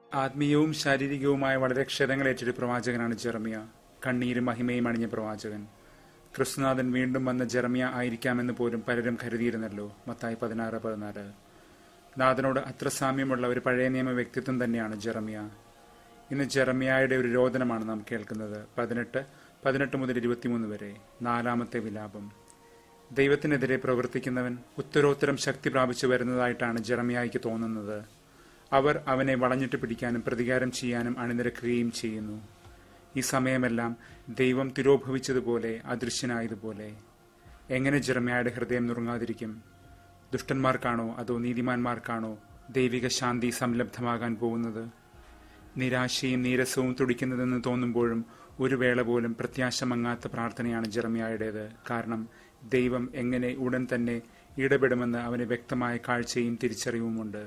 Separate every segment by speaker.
Speaker 1: ആത്മീയവും ശാരീരികവുമായ വളരെ ക്ഷതങ്ങളേറ്റൊരു പ്രവാചകനാണ് ജെറമിയ. കണ്ണീരും മഹിമയും അണിഞ്ഞ പ്രവാചകൻ. ക്രിസ്തുനാഥൻ വീണ്ടും വന്ന ജെറമിയ ആയിരിക്കാമെന്ന് പോലും പലരും കരുതിയിരുന്നല്ലോ. മത്തായി 16:14. നാഥനോട് അത്ര സാമ്യമുള്ള ഒരു പഴയ നിയമ വ്യക്തിത്വം തന്നെയാണ് ജെറമിയ. ഇന്ന് ജെറമിയായുടെ ഒരു രോദനമാണ് നാം കേൾക്കുന്നത്. 18 മുതൽ 23 വരെ. 4-ാമത്തെ വിലാപം. ദൈവത്തിനെതിരെ പ്രവർത്തിക്കുന്നവൻ ഉത്തരോത്തരം ശക്തി പ്രാപിച്ചു വരുന്നതായിട്ടാണ് ജെറമിയായ്ക്ക് തോന്നുന്നത്. അവർ അവനെ വളഞ്ഞിട്ട് പിടിക്കാനും പ്രതികാരം ചെയ്യാനും അണിനിരക്കുകയും ചെയ്യുന്നു. ഈ സമയമെല്ലാം ദൈവം തിരോഭവിച്ചതുപോലെ, അദൃശ്യനായതുപോലെ. എങ്ങനെ ജെറമിയായുടെ ഹൃദയം നുറുങ്ങാതിരിക്കും? ദുഷ്ടന്മാർക്കാണോ അതോ നീതിമാന്മാർക്കാണോ ദൈവിക ശാന്തി സംലബ്ധമാകാൻ പോകുന്നത്? നിരാശയും നീരസവും തുടിക്കുന്നതെന്ന് തോന്നുമ്പോഴും ഒരു വേള പോലും പ്രത്യാശ മങ്ങാത്ത പ്രാർത്ഥനയാണ് ജെറമിയായുടേത്. കാരണം ദൈവം എങ്ങനെ ഉടൻ തന്നെ ഇടപെടുമെന്ന് അവന് വ്യക്തമായ കാഴ്ചയും തിരിച്ചറിവുമുണ്ട്.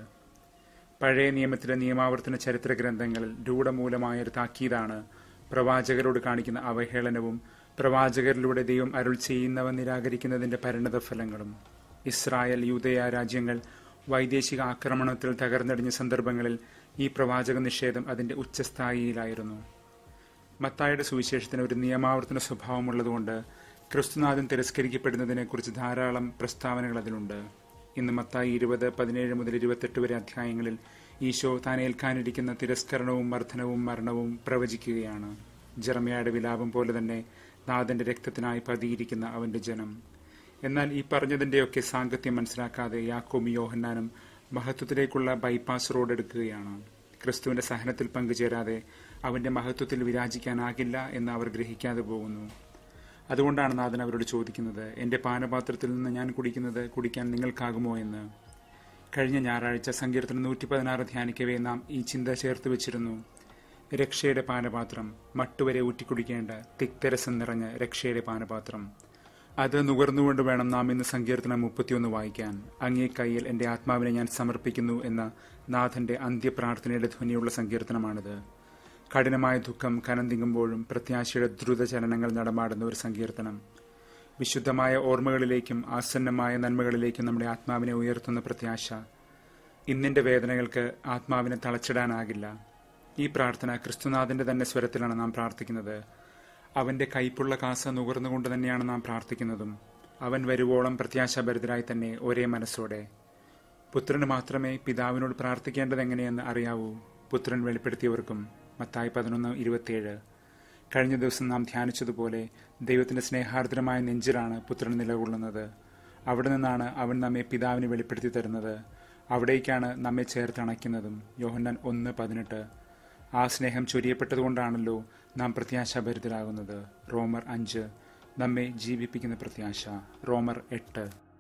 Speaker 1: പഴയ നിയമത്തിലെ നിയമാവർത്തന ചരിത്ര ഗ്രന്ഥങ്ങളിൽ രൂഢമൂലമായ ഒരു താക്കീതാണ് പ്രവാചകരോട് കാണിക്കുന്ന അവഹേളനവും പ്രവാചകരിലൂടെ ദൈവം അരുൾ ചെയ്യുന്നവ നിരാകരിക്കുന്നതിന്റെ പരിണതഫലങ്ങളും. ഇസ്രായേൽ, യൂദയ രാജ്യങ്ങൾ വൈദേശിക ആക്രമണത്തിൽ തകർന്നടിഞ്ഞ സന്ദർഭങ്ങളിൽ ഈ പ്രവാചക നിഷേധം അതിന്റെ ഉച്ചസ്ഥായിയിലായിരുന്നു. മത്തായിയുടെ സുവിശേഷത്തിന് ഒരു നിയമാവർത്തന സ്വഭാവമുള്ളതുകൊണ്ട് ക്രിസ്തുനാഥൻ തിരസ്കരിക്കപ്പെടുന്നതിനെക്കുറിച്ച് ധാരാളം പ്രസ്താവനകൾ അതിലുണ്ട്. ഇന്ന് മത്തായി 20:17 മുതൽ 28 വരെ അധ്യായങ്ങളിൽ ഈശോ താൻ ഏൽക്കാനിരിക്കുന്ന തിരസ്കരണവും മർദ്ദനവും മരണവും പ്രവചിക്കുകയാണ്. ജെറമിയായുടെ വിലാപം പോലെ തന്നെ നാഥന്റെ രക്തത്തിനായി പതിയിരിക്കുന്ന അവന്റെ ജനം. എന്നാൽ ഈ പറഞ്ഞതിന്റെയൊക്കെ സാങ്കത്യം മനസ്സിലാക്കാതെ യാക്കോബും യോഹന്നാനും മഹത്വത്തിലേക്കുള്ള ബൈപ്പാസ് റോഡ് എടുക്കുകയാണ്. ക്രിസ്തുവിന്റെ സഹനത്തിൽ പങ്കുചേരാതെ അവന്റെ മഹത്വത്തിൽ വിരാജിക്കാനാകില്ല എന്ന് അവർ ഗ്രഹിക്കാതെ പോകുന്നു. അതുകൊണ്ടാണ് നാഥൻ അവരോട് ചോദിക്കുന്നത്, എന്റെ പാനപാത്രത്തിൽ നിന്ന് ഞാൻ കുടിക്കുന്നത് കുടിക്കാൻ നിങ്ങൾക്കാകുമോ എന്ന്. കഴിഞ്ഞ ഞായറാഴ്ച സങ്കീർത്തനം 116 ധ്യാനിക്കവേ നാം ഈ ചിന്ത ചേർത്ത് വെച്ചിരുന്നു. രക്ഷയുടെ പാനപാത്രം, മട്ടുവരെ ഊറ്റിക്കുടിക്കേണ്ട തിക്തരസം നിറഞ്ഞ രക്ഷയുടെ പാനപാത്രം. അത് നുകർന്നുകൊണ്ട് വേണം നാം ഇന്ന് സങ്കീർത്തനം 31 വായിക്കാൻ. അങ്ങേ കയ്യിൽ എന്റെ ആത്മാവിനെ ഞാൻ സമർപ്പിക്കുന്നു എന്ന നാഥന്റെ അന്ത്യപ്രാർത്ഥനയുടെ ധ്വനിയുള്ള സങ്കീർത്തനമാണിത്. കഠിനമായ ദുഃഖം കനം തിങ്ങുമ്പോഴും പ്രത്യാശയുടെ ദ്രുതചലനങ്ങൾ നടമാടുന്ന ഒരു സങ്കീർത്തനം. വിശുദ്ധമായ ഓർമ്മകളിലേക്കും ആസന്നമായ നന്മകളിലേക്കും നമ്മുടെ ആത്മാവിനെ ഉയർത്തുന്ന പ്രത്യാശ. ഇന്നിന്റെ വേദനകൾക്ക് ആത്മാവിനെ തളച്ചിടാനാകില്ല. ഈ പ്രാർത്ഥന ക്രിസ്തുനാഥന്റെ തന്നെ സ്വരത്തിലാണ് നാം പ്രാർത്ഥിക്കുന്നത്. അവന്റെ കൈപ്പുള്ള കാസ നുകർന്നുകൊണ്ട് തന്നെയാണ് നാം പ്രാർത്ഥിക്കുന്നതും. അവൻ വരുവോളം പ്രത്യാശാഭരിതരായി തന്നെ ഒരേ മനസ്സോടെ. പുത്രന് മാത്രമേ പിതാവിനോട് പ്രാർത്ഥിക്കേണ്ടത് എങ്ങനെയെന്ന് അറിയാവൂ, പുത്രൻ വെളിപ്പെടുത്തിയവർക്കും. മത്തായി 11:27. കഴിഞ്ഞ ദിവസം നാം ധ്യാനിച്ചതുപോലെ ദൈവത്തിന്റെ സ്നേഹാർദ്രമായ നെഞ്ചിലാണ് പുത്രൻ നിലകൊള്ളുന്നത്. അവിടെ നിന്നാണ് അവൻ നമ്മെ പിതാവിന് വെളിപ്പെടുത്തി തരുന്നത്. അവിടേക്കാണ് നമ്മെ ചേർത്തണയ്ക്കുന്നതും. യോഹന്നാൻ 1:18. ആ സ്നേഹം ചൊരിയപ്പെട്ടതുകൊണ്ടാണല്ലോ നാം പ്രത്യാശാഭരിതരാകുന്നത്. റോമർ 5. നമ്മെ ജീവിപ്പിക്കുന്ന പ്രത്യാശ. റോമർ 8.